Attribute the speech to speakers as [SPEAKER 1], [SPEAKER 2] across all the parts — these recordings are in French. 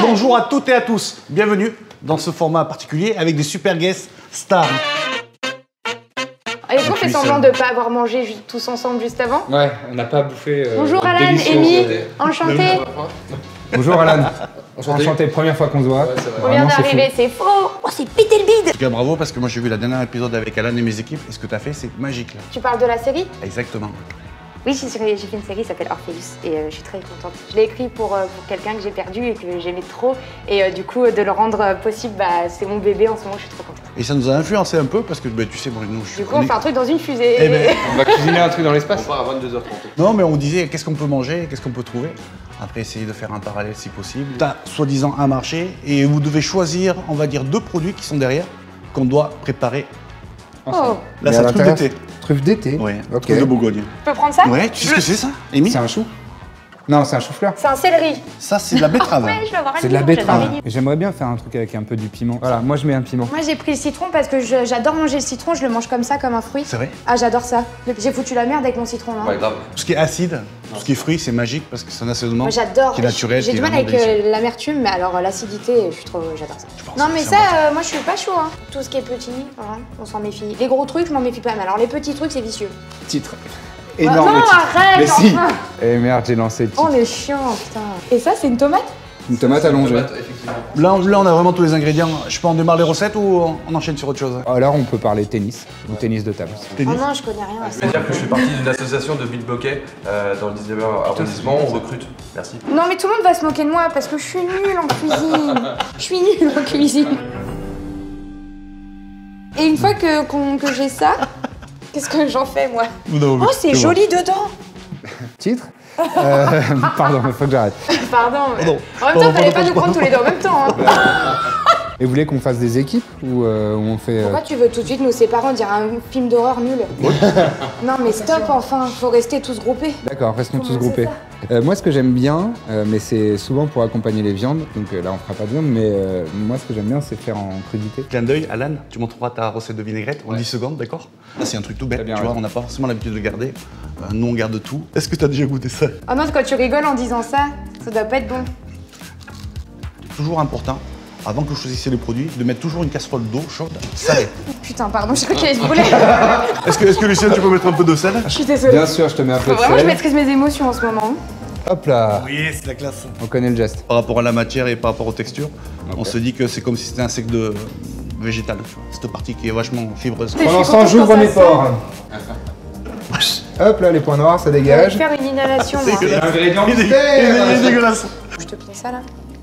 [SPEAKER 1] Bonjour à toutes et à tous, bienvenue dans ce format particulier avec des super guests stars.
[SPEAKER 2] Est-ce qu'on fait semblant de ne pas avoir mangé tous ensemble juste avant?
[SPEAKER 3] Ouais, on n'a pas bouffé.
[SPEAKER 2] Bonjour Alan, Amy, enchanté.
[SPEAKER 3] Bonjour Alan. Enchanté, première fois qu'on se voit. Ouais,
[SPEAKER 2] on vient d'arriver, c'est faux. Oh, c'est pété le bide.
[SPEAKER 1] En tout cas, bravo parce que moi j'ai vu la dernière épisode avec Alan et mes équipes et ce que tu as fait, c'est magique là.
[SPEAKER 2] Tu parles de la série?
[SPEAKER 1] Exactement.
[SPEAKER 2] Oui, j'ai fait une série qui s'appelle Orpheus et je suis très contente. Je l'ai écrit pour quelqu'un que j'ai perdu et que j'aimais trop et du coup de le rendre possible, c'est mon bébé en ce moment, je suis trop contente.
[SPEAKER 1] Et ça nous a influencé un peu parce que tu sais, bon, nous je suis.
[SPEAKER 2] Du coup, on fait un truc dans une fusée.
[SPEAKER 1] Eh ben,
[SPEAKER 3] on va cuisiner un truc dans l'espace.
[SPEAKER 4] On part à 22h30.
[SPEAKER 1] Non, mais on disait qu'est-ce qu'on peut manger, qu'est-ce qu'on peut trouver. Après, essayer de faire un parallèle si possible. T'as soi-disant un marché et vous devez choisir, on va dire, 2 produits qui sont derrière qu'on doit préparer.
[SPEAKER 2] Oh.
[SPEAKER 1] Là, ça truffe d'été.
[SPEAKER 3] Truffe d'été.
[SPEAKER 1] Ouais,
[SPEAKER 3] ok.
[SPEAKER 1] truffe de Bourgogne.
[SPEAKER 2] Je peux prendre ça?
[SPEAKER 1] Ouais, tu sais ce que c'est ça, Amy?
[SPEAKER 3] C'est un chou? Non, c'est un chou-fleur.
[SPEAKER 2] C'est un céleri.
[SPEAKER 1] Ça, c'est de la betterave.
[SPEAKER 2] Ouais, je vais avoir un
[SPEAKER 3] C'est de la
[SPEAKER 2] livre,
[SPEAKER 3] betterave.
[SPEAKER 2] j'avais dit.
[SPEAKER 3] J'aimerais bien faire un truc avec un peu du piment. Voilà, moi je mets un piment.
[SPEAKER 2] Moi j'ai pris le citron parce que j'adore manger le citron, je le mange comme ça, comme un fruit.
[SPEAKER 1] C'est vrai?
[SPEAKER 2] Ah, j'adore ça. J'ai foutu la merde avec mon citron là.
[SPEAKER 4] Ouais, grave.
[SPEAKER 1] Tout ce qui est acide, tout ce qui est fruit, c'est magique parce que c'est un assaisonnement
[SPEAKER 2] Moi j'adore.
[SPEAKER 1] qui est naturel.
[SPEAKER 2] J'ai
[SPEAKER 1] qui
[SPEAKER 2] du
[SPEAKER 1] est
[SPEAKER 2] mal
[SPEAKER 1] vraiment
[SPEAKER 2] avec
[SPEAKER 1] délicieux.
[SPEAKER 2] l'amertume, mais alors l'acidité, j'adore ça.
[SPEAKER 1] pense
[SPEAKER 2] Non
[SPEAKER 1] que
[SPEAKER 2] mais
[SPEAKER 1] c'est
[SPEAKER 2] ça, moi je suis pas chaud. Hein. Tout ce qui est petit, voilà, on s'en méfie. Les gros trucs, je m'en méfie pas, mais alors les petits trucs, c'est vicieux.
[SPEAKER 3] Titre. Énorme
[SPEAKER 2] non,
[SPEAKER 3] titre.
[SPEAKER 2] arrête,
[SPEAKER 3] Mais si.
[SPEAKER 2] enfin.
[SPEAKER 3] Eh merde, j'ai lancé le
[SPEAKER 2] Oh,
[SPEAKER 3] titre.
[SPEAKER 2] on est chiant, putain. Et ça, c'est une tomate?
[SPEAKER 3] Une tomate allongée.
[SPEAKER 4] Tomate, effectivement.
[SPEAKER 1] Là, on a vraiment tous les ingrédients. Je peux en démarrer les recettes ou on enchaîne sur autre chose?
[SPEAKER 3] Alors on peut parler tennis ou tennis de table.
[SPEAKER 2] Oh non, je connais rien à
[SPEAKER 4] Je
[SPEAKER 2] ça.
[SPEAKER 4] vais dire que je fais partie d'une association de beatboquets dans le 19e arrondissement. On recrute. Merci.
[SPEAKER 2] Non mais tout le monde va se moquer de moi parce que je suis nulle en cuisine. Je suis nulle en cuisine. Et une fois que j'ai ça, qu'est-ce que j'en fais moi?
[SPEAKER 1] Non, mais
[SPEAKER 2] Oh, c'est joli dedans.
[SPEAKER 3] Titre Pardon, il faut que j'arrête.
[SPEAKER 2] Pardon. Mais...
[SPEAKER 1] Pardon.
[SPEAKER 2] En même temps, fallait pas nous prendre tous les deux en même temps. Hein.
[SPEAKER 3] Et vous voulez qu'on fasse des équipes ou on fait...
[SPEAKER 2] Pourquoi tu veux tout de suite nous séparer? On dirait un film d'horreur nul. Non mais stop enfin, faut rester tous groupés.
[SPEAKER 3] D'accord, restons tous
[SPEAKER 2] Comment
[SPEAKER 3] groupés. Moi, ce que j'aime bien, mais c'est souvent pour accompagner les viandes, donc là, on fera pas de viande, mais moi, ce que j'aime bien, c'est faire en crudité.
[SPEAKER 1] clin d'œil, Alan, tu montreras ta recette de vinaigrette en 10 secondes, d'accord? Là, c'est un truc tout bête,
[SPEAKER 3] T'as bien
[SPEAKER 1] tu vois,
[SPEAKER 3] raison.
[SPEAKER 1] on n'a pas forcément l'habitude de le garder. Nous, on garde tout. Est-ce que tu as déjà goûté ça?
[SPEAKER 2] Oh non, quand tu rigoles en disant ça, ça doit pas être bon.
[SPEAKER 1] Toujours important, avant que vous choisissiez les produits, de mettre toujours une casserole d'eau chaude, salée.
[SPEAKER 2] Putain, pardon, je crois qu'il allait se brûler.
[SPEAKER 1] Est-ce que Lucien, tu peux mettre un peu de sel?
[SPEAKER 2] Je suis désolée.
[SPEAKER 3] Bien sûr, je te mets un peu de
[SPEAKER 2] Vraiment, je
[SPEAKER 3] sel.
[SPEAKER 2] maîtrise mes émotions en ce moment.
[SPEAKER 3] Hop là,
[SPEAKER 1] Oui, c'est la classe.
[SPEAKER 3] on connaît le geste.
[SPEAKER 1] Par rapport à la matière et par rapport aux textures,
[SPEAKER 3] Ok.
[SPEAKER 1] on se dit que c'est comme si c'était un sec de végétal, tu vois. Cette partie qui est vachement fibreuse.
[SPEAKER 3] Pendant ce
[SPEAKER 2] contente
[SPEAKER 3] temps, j'ouvre
[SPEAKER 2] quand
[SPEAKER 3] mes
[SPEAKER 2] ça
[SPEAKER 3] pores. Hop là, les points noirs, ça
[SPEAKER 2] Je vais
[SPEAKER 3] dégage.
[SPEAKER 2] faire une inhalation, moi.
[SPEAKER 3] L'ingrédient
[SPEAKER 1] Il est dégueulasse.
[SPEAKER 2] Je te plie ça, là.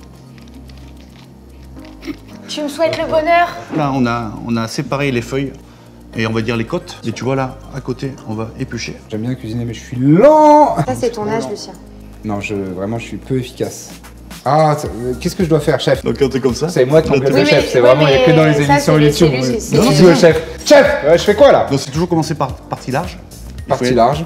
[SPEAKER 2] Tu me souhaites le bonheur?
[SPEAKER 1] Là, on a séparé les feuilles et on va dire les côtes. Et tu vois là, à côté, on va éplucher.
[SPEAKER 3] J'aime bien cuisiner, mais je suis lent.
[SPEAKER 2] Ça, c'est ton âge, Lucien.
[SPEAKER 3] Non, vraiment, je suis peu efficace. Ah, qu'est-ce que je dois faire, chef?
[SPEAKER 1] Donc quand t'es comme ça,
[SPEAKER 3] C'est moi qui
[SPEAKER 1] là,
[SPEAKER 3] complète
[SPEAKER 2] Oui,
[SPEAKER 3] le
[SPEAKER 2] mais-
[SPEAKER 3] chef, c'est
[SPEAKER 2] oui,
[SPEAKER 3] vraiment, il n'y a que
[SPEAKER 2] mais
[SPEAKER 3] dans les
[SPEAKER 2] ça,
[SPEAKER 3] émissions
[SPEAKER 2] c'est
[SPEAKER 3] YouTube.
[SPEAKER 2] lui, c'est-
[SPEAKER 3] Non,
[SPEAKER 2] c'est-
[SPEAKER 3] dis au chef. Chef, je fais quoi là?
[SPEAKER 1] donc c'est toujours commencer par partie large. Il faut
[SPEAKER 3] Partie
[SPEAKER 1] être-
[SPEAKER 3] large.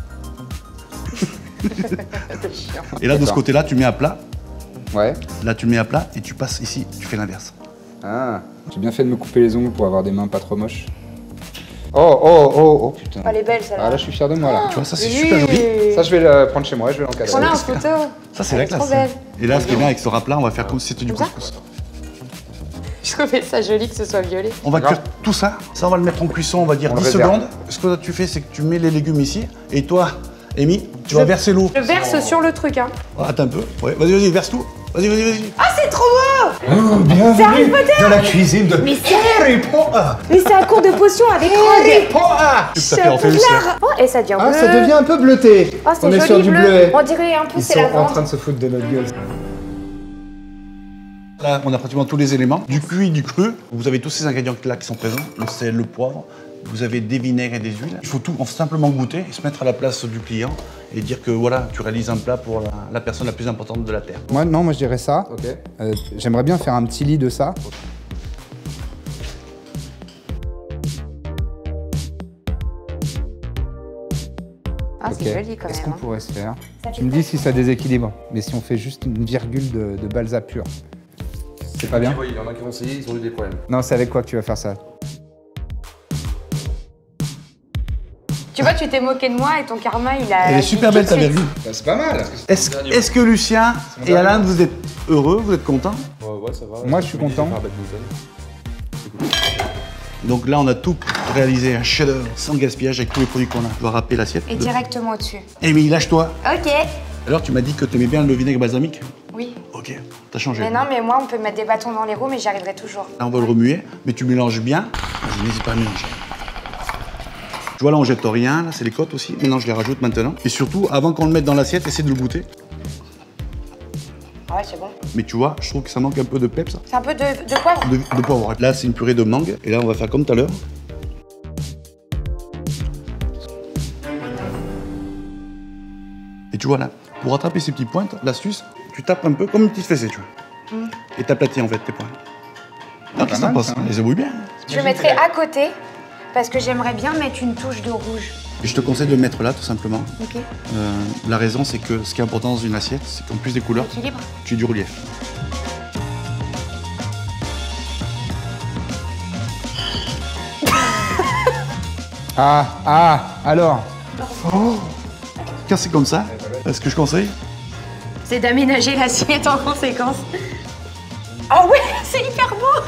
[SPEAKER 1] Et là, de ce
[SPEAKER 3] D'accord.
[SPEAKER 1] côté-là, tu mets à plat.
[SPEAKER 3] Ouais.
[SPEAKER 1] Là, tu mets à plat et tu passes ici, tu fais l'inverse.
[SPEAKER 3] Ah, j'ai bien fait de me couper les ongles pour avoir des mains pas trop moches. Oh, putain.
[SPEAKER 2] Elle est belle, celle-là.
[SPEAKER 3] Ah là, je suis fier de moi là.
[SPEAKER 1] Tu vois, ça, c'est super joli.
[SPEAKER 3] Ça, je vais le prendre chez moi, je vais l'encadrer.
[SPEAKER 2] Prends-la en photo.
[SPEAKER 1] Ça, c'est
[SPEAKER 2] Elle
[SPEAKER 1] la
[SPEAKER 2] est trop
[SPEAKER 1] classe.
[SPEAKER 2] belle.
[SPEAKER 1] Et là, ce qui est bien avec ce rap-là, on va faire comme si c'était du
[SPEAKER 2] Comme ça
[SPEAKER 1] couscous.
[SPEAKER 2] Je trouvais ça joli que ce soit violet.
[SPEAKER 1] On va
[SPEAKER 3] Grave.
[SPEAKER 1] cuire tout ça. Ça, on va le mettre en cuisson, on va dire
[SPEAKER 3] On
[SPEAKER 1] 10
[SPEAKER 3] le réserve.
[SPEAKER 1] secondes. Ce que tu fais, c'est que tu mets les légumes ici. Et toi, Amy, tu vas verser l'eau.
[SPEAKER 2] Je verse sur le truc, hein.
[SPEAKER 1] Oh, attends un peu. Ouais, vas-y, verse tout. Vas-y.
[SPEAKER 2] Ah, c'est trop beau!
[SPEAKER 3] Bienvenue
[SPEAKER 2] C'est Harry Potter
[SPEAKER 3] dans la cuisine de
[SPEAKER 2] Mais c'est
[SPEAKER 3] Harry Potter.
[SPEAKER 2] Mais c'est un cours de potion avec Rogue.
[SPEAKER 3] Potter.
[SPEAKER 1] Tout à fait, on fait le
[SPEAKER 2] Poudlard. Oh, et ça devient
[SPEAKER 3] Ah,
[SPEAKER 2] bleu.
[SPEAKER 3] ça devient un peu bleuté.
[SPEAKER 2] Oh, c'est
[SPEAKER 3] On est
[SPEAKER 2] joli
[SPEAKER 3] sur du
[SPEAKER 2] bleu.
[SPEAKER 3] bleuet.
[SPEAKER 2] On dirait un peu
[SPEAKER 3] Ils
[SPEAKER 2] c'est
[SPEAKER 3] sont
[SPEAKER 2] la
[SPEAKER 3] en
[SPEAKER 2] vente.
[SPEAKER 3] train de se foutre de notre gueule.
[SPEAKER 1] Là, on a pratiquement tous les éléments. Du cuit, du cru. Vous avez tous ces ingrédients-là qui sont présents. Le sel, le poivre. Vous avez des vinaigres et des huiles. Il faut tout simplement goûter et se mettre à la place du client et dire que voilà, tu réalises un plat pour la personne la plus importante de la Terre.
[SPEAKER 3] Moi, non, moi je dirais ça.
[SPEAKER 4] Ok.
[SPEAKER 3] J'aimerais bien faire un petit lit de ça.
[SPEAKER 2] Ah, c'est
[SPEAKER 3] Ok.
[SPEAKER 2] joli quand
[SPEAKER 3] Qu'est-ce
[SPEAKER 2] même.
[SPEAKER 3] qu'on
[SPEAKER 2] hein.
[SPEAKER 3] pourrait se faire?
[SPEAKER 2] Ça
[SPEAKER 3] Tu
[SPEAKER 2] fait
[SPEAKER 3] me dis
[SPEAKER 2] pas-
[SPEAKER 3] si ça déséquilibre. Mais si on fait juste une virgule de balsa pur. C'est pas bien?
[SPEAKER 4] Oui, il y en a qui ont essayé, ils ont eu des problèmes.
[SPEAKER 3] Non, c'est avec quoi que tu vas faire ça?
[SPEAKER 2] Tu vois, tu t'es moqué de moi et ton karma, il a...
[SPEAKER 1] Elle est super belle ta virgule.
[SPEAKER 3] Bah, c'est pas mal.
[SPEAKER 1] Est-ce que Lucien et Alain, vous êtes heureux, vous êtes contents?
[SPEAKER 4] Ouais, ça va.
[SPEAKER 3] Moi, je suis content.
[SPEAKER 1] Donc là, on a tout réalisé, un chef-d'œuvre, sans gaspillage, avec tous les produits qu'on a. Tu dois râper l'assiette.
[SPEAKER 2] Et directement au-dessus.
[SPEAKER 1] Amy, lâche-toi.
[SPEAKER 2] Ok.
[SPEAKER 1] Alors, tu m'as dit que tu aimais bien le vinaigre balsamique?
[SPEAKER 2] Oui.
[SPEAKER 1] Ok, t'as changé.
[SPEAKER 2] Mais non, mais moi, on peut mettre des bâtons dans les roues, mais j'y arriverai toujours.
[SPEAKER 1] Là, on va le remuer, mais tu mélanges bien. Vas-y, n'hésite pas à mélanger. Tu vois, là, on jette rien. Là, c'est les côtes aussi. Maintenant, je les rajoute maintenant. Et surtout, avant qu'on le mette dans l'assiette, essaie de le goûter.
[SPEAKER 2] Ah ouais, c'est bon.
[SPEAKER 1] Mais tu vois, je trouve que ça manque un peu de peps.
[SPEAKER 2] C'est un peu de poivre.
[SPEAKER 1] De poivre. Là, c'est une purée de mangue. Et là, on va faire comme tout à l'heure. Et tu vois, là, pour attraper ces petites pointes, l'astuce, tu tapes un peu comme une petite fessée, tu vois. Et t'aplatis, en fait, tes points. Ah, qu'est-ce que t'en penses? Les ébouilles bien.
[SPEAKER 2] Je le mettrai à côté, parce que j'aimerais bien mettre une touche de rouge.
[SPEAKER 1] Et je te conseille de le mettre là, tout simplement.
[SPEAKER 2] Ok.
[SPEAKER 1] La raison, c'est que ce qui est important dans une assiette, c'est qu'en plus des couleurs,
[SPEAKER 2] Équilibre.
[SPEAKER 1] tu aies du relief.
[SPEAKER 3] Alors
[SPEAKER 1] Quand c'est comme ça, ce que je conseille,
[SPEAKER 2] C'est d'aménager l'assiette en conséquence. Oh ouais, c'est hyper beau.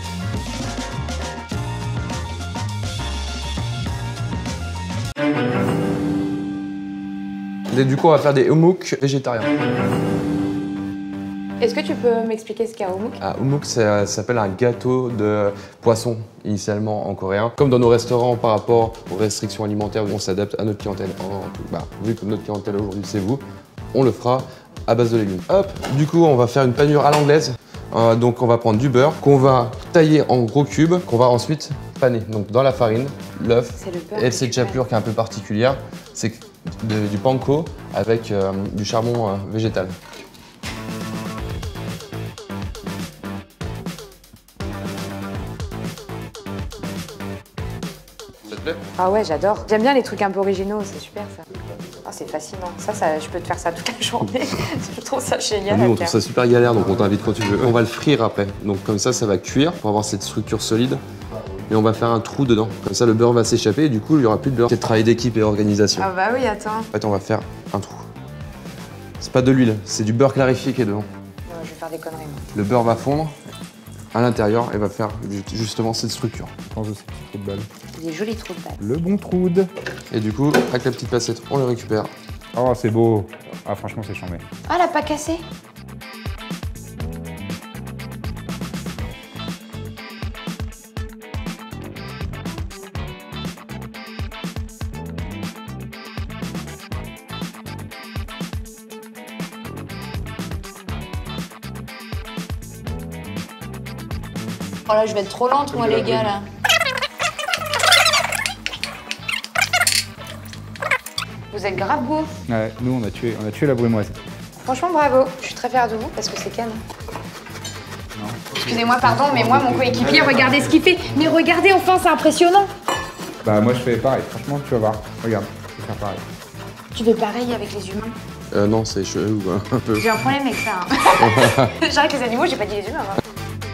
[SPEAKER 4] Et du coup, on va faire des houmous végétariens.
[SPEAKER 2] Est-ce que tu peux m'expliquer ce qu'est un houmous?
[SPEAKER 4] Un houmous, ça s'appelle un gâteau de poisson, initialement en coréen. Comme dans nos restaurants, par rapport aux restrictions alimentaires, on s'adapte à notre clientèle. Vu que notre clientèle aujourd'hui, c'est vous, on le fera à base de légumes. Hop, du coup, on va faire une panure à l'anglaise. Donc, on va prendre du beurre qu'on va tailler en gros cubes, qu'on va ensuite paner. Donc, dans la farine, l'œuf et cette chapelure qui est un peu particulière, c'est du panko avec du charbon végétal. Ça te plaît?
[SPEAKER 2] Ah ouais, j'adore. J'aime bien les trucs un peu originaux, c'est super ça. Ah, c'est fascinant. Ça, je peux te faire ça toute la journée. Je trouve ça génial.
[SPEAKER 4] Nous, on trouve ça super galère, donc on t'invite quand tu veux. On va le frire après. Donc comme ça va cuire pour avoir cette structure solide. Et on va faire un trou dedans. Comme ça, le beurre va s'échapper et du coup, il n'y aura plus de beurre. C'est travail d'équipe et organisation.
[SPEAKER 2] Ah bah oui, attends.
[SPEAKER 4] En fait, on va faire un trou. C'est pas de l'huile, c'est du beurre clarifié qui est dedans.
[SPEAKER 2] Non, je vais faire des conneries, moi.
[SPEAKER 4] Le beurre va fondre à l'intérieur et va faire justement cette structure.
[SPEAKER 3] Quand je sais petit trou de balle.
[SPEAKER 2] Des jolis trous de balle.
[SPEAKER 3] Le bon troude.
[SPEAKER 4] Et du coup, avec la petite placette, on le récupère.
[SPEAKER 3] Oh, c'est beau. Ah, franchement, c'est chambé.
[SPEAKER 2] Ah, elle a pas cassé. Oh là, je vais être trop lente, moi, les gars, là. Vous êtes grave beau.
[SPEAKER 3] Ouais, nous, on a tué la brumoise.
[SPEAKER 2] Franchement, bravo. Je suis très fière de vous parce que c'est Ken. Excusez-moi, pardon, mais moi, mon coéquipier, regardez ce qu'il fait. Mais regardez, enfin, c'est impressionnant.
[SPEAKER 3] Bah, moi, je fais pareil. Franchement, tu vas voir. Regarde, je vais faire pareil.
[SPEAKER 2] Tu fais pareil avec les humains?
[SPEAKER 4] Non, c'est chelou, un peu.
[SPEAKER 2] J'ai un problème avec ça. Hein. J'arrête les animaux, j'ai pas dit les humains. Hein.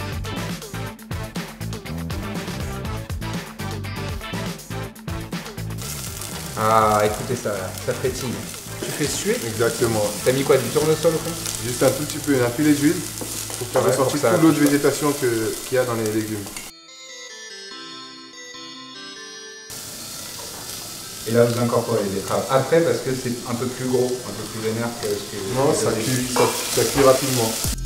[SPEAKER 3] Ah, écoutez ça, ça frétille. Tu fais suer?
[SPEAKER 5] Exactement.
[SPEAKER 3] T'as mis quoi, du tournesol au fond?
[SPEAKER 5] Juste un tout petit peu, un filet d'huile pour faire ressortir toute l'eau de végétation qu'il y a dans les légumes.
[SPEAKER 3] Et là, vous incorporez les betteraves après parce que c'est un peu plus gros, un peu plus vénère que ce que...
[SPEAKER 5] Non, ça cuit rapidement.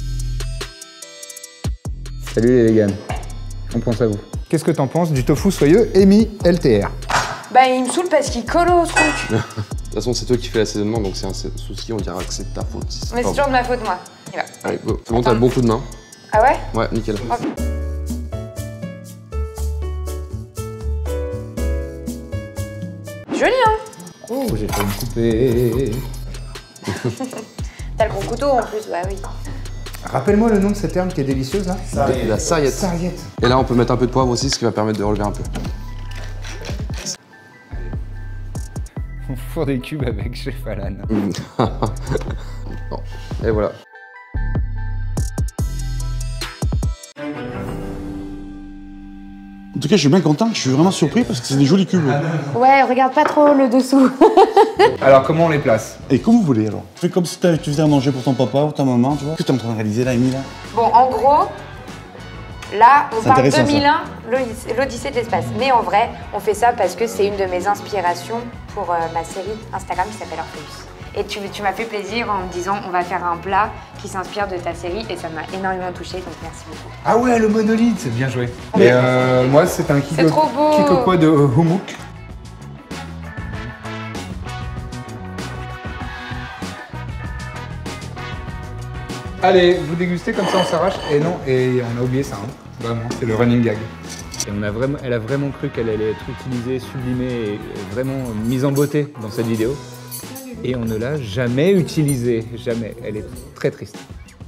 [SPEAKER 3] Salut les vegans, on pense à vous. Qu'est-ce que t'en penses du tofu soyeux Amy LTR?
[SPEAKER 2] Bah, il me saoule parce qu'il colle au truc.
[SPEAKER 4] De toute façon, c'est toi qui fais l'assaisonnement, donc c'est un souci, on dira que c'est de ta faute. Si
[SPEAKER 2] Mais c'est toujours de ma faute, moi. Il va.
[SPEAKER 4] Allez, go. C'est bon, t'as le bon coup de main.
[SPEAKER 2] Ah ouais?
[SPEAKER 4] Ouais, nickel.
[SPEAKER 2] Oh. Joli, hein?
[SPEAKER 3] Oh, j'ai fait une coupée.
[SPEAKER 2] T'as le gros couteau en plus, bah oui.
[SPEAKER 3] Rappelle-moi le nom de cette herbe qui est délicieuse là.
[SPEAKER 4] La sarriette.
[SPEAKER 3] Sarriette.
[SPEAKER 4] Et là, on peut mettre un peu de poivre aussi, ce qui va permettre de relever un peu.
[SPEAKER 3] On fourre des cubes avec Chef Alan.
[SPEAKER 4] Bon. Et voilà.
[SPEAKER 1] En tout tout cas, je suis bien content, je suis vraiment surpris parce que c'est des jolis cubes.
[SPEAKER 2] Ouais, regarde pas trop le dessous.
[SPEAKER 3] Alors, comment on les place?
[SPEAKER 1] Et comme vous voulez alors. Fais comme si tu faisais à manger pour ton papa ou ta maman, tu vois. Qu'est-ce que tu es en train de réaliser là, Émile?
[SPEAKER 2] Bon, en gros, là, on
[SPEAKER 1] C'est
[SPEAKER 2] parle
[SPEAKER 1] intéressant,
[SPEAKER 2] 2001, l'Odyssée de l'espace. Mais en vrai, on fait ça parce que c'est une de mes inspirations pour ma série Instagram qui s'appelle Orpheus. Et tu m'as fait plaisir en me disant on va faire un plat qui s'inspire de ta série et ça m'a énormément touchée, donc merci beaucoup.
[SPEAKER 3] Ah ouais, le monolithe, c'est bien joué. Et moi, c'est un
[SPEAKER 2] C'est trop beau.
[SPEAKER 3] kikoko de hummouk. Allez, vous dégustez comme ça on s'arrache. Et non, et on a oublié ça, hein. Vraiment, c'est le running gag. Et elle a vraiment cru qu'elle allait être utilisée, sublimée et vraiment mise en beauté dans cette vidéo. Et on ne l'a jamais utilisée, jamais. Elle est très triste.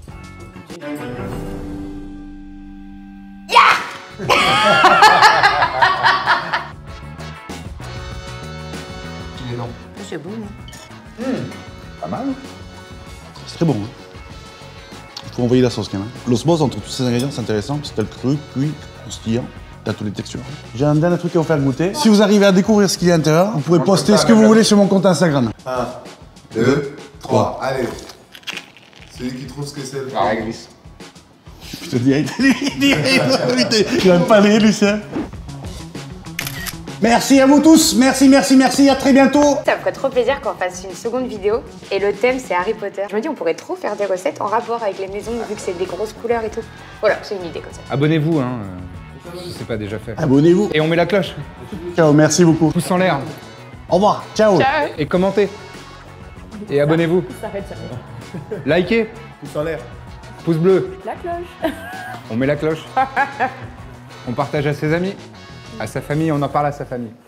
[SPEAKER 2] C'est bon.
[SPEAKER 3] Pas mal.
[SPEAKER 1] C'est très bon. Hein. Il faut envoyer la sauce quand même. L'osmose entre tous ces ingrédients, c'est intéressant parce que t'as le cru, cuit, croustillant, t'as toutes les textures. J'ai un dernier truc à vous faire goûter. Si vous arrivez à découvrir ce qu'il y a à l'intérieur, vous pourrez poster ce que vous voulez sur mon compte Instagram.
[SPEAKER 5] 1, 2, 3, allez. Celui qui trouve ce que c'est.
[SPEAKER 3] La réglisse.
[SPEAKER 1] Putain, direct, il va me parler, Lucien. Merci à vous tous, merci, à très bientôt.
[SPEAKER 2] Ça me ferait trop plaisir qu'on fasse une seconde vidéo et le thème c'est Harry Potter. Je me dis on pourrait trop faire des recettes en rapport avec les maisons vu que c'est des grosses couleurs et tout. Voilà, c'est une idée comme ça.
[SPEAKER 3] Abonnez-vous, hein, si c'est pas déjà fait.
[SPEAKER 1] Abonnez-vous.
[SPEAKER 3] Et on met la cloche.
[SPEAKER 1] Ciao, merci beaucoup.
[SPEAKER 3] Pouce en l'air.
[SPEAKER 1] Au revoir, ciao.
[SPEAKER 2] Ciao.
[SPEAKER 3] Et commentez. Et abonnez-vous. Likez.
[SPEAKER 5] Pouce en l'air.
[SPEAKER 3] Pouce bleu.
[SPEAKER 6] La cloche.
[SPEAKER 3] On met la cloche. On partage à ses amis. À sa famille, on en parle à sa famille.